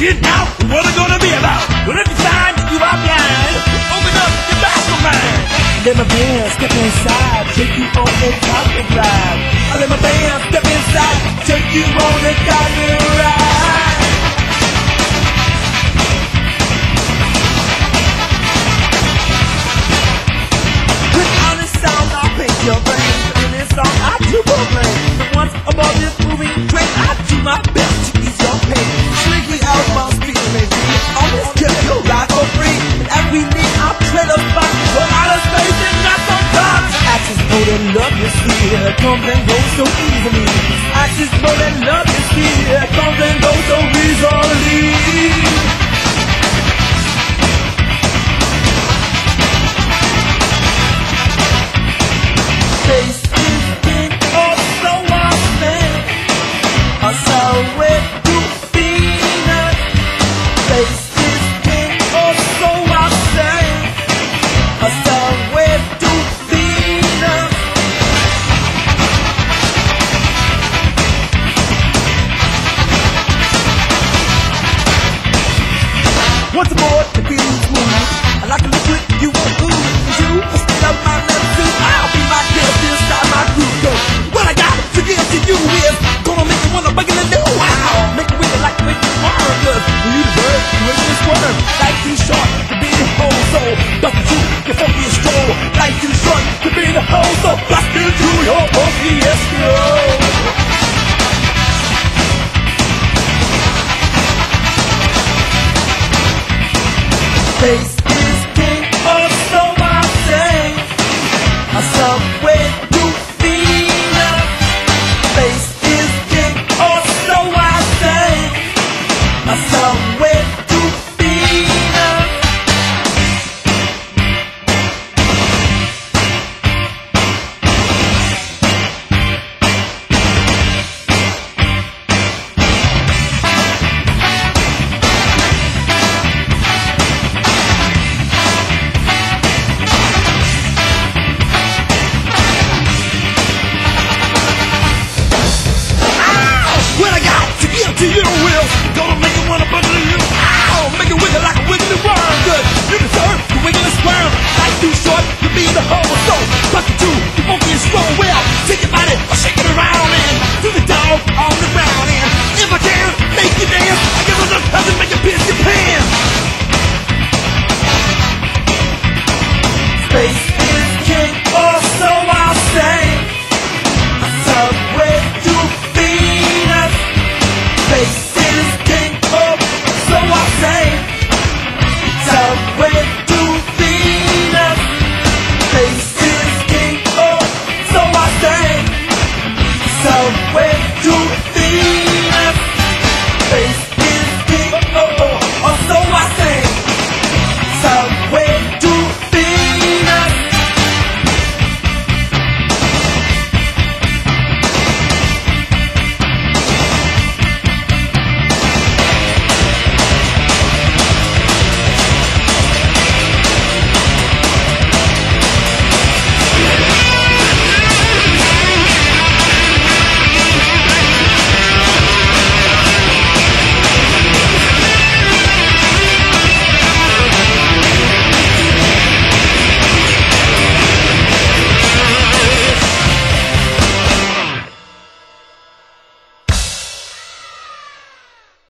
Get out, what it gonna be about? Well, if you find you are blind, open up your bathroom mind. Let my band step inside, take you on the carpet ride. I let my band step inside, take you on the carpet ride. With all this sound, I'll paint your brain. In this song, I do proclaim that once above this moving train, I do my best to ease your pain. Strictly out my speed, maybe. Always give you ride for free. And as we need our trailer spot, for outer space and not some top. Axis more than love, you see, it comes and goes so easily. Axis more than love, you see, it comes and goes so easily. Space is big, oh so often. I saw it to Venus. Space is big, oh so often. I saw it to Venus. Once aboard the Beatles move, I like to look with you won't move. You still up my left suit, I'll be my kid inside my group. Yo, what I got to give to you is gonna make you wanna bug in the new. Wow, make it with it like the way you are. Cause you deserve to win this worm. Life too short to be the whole soul. Bust you, your funky stroll. Life too short to be the whole soul. Bust into your funky stroll. Space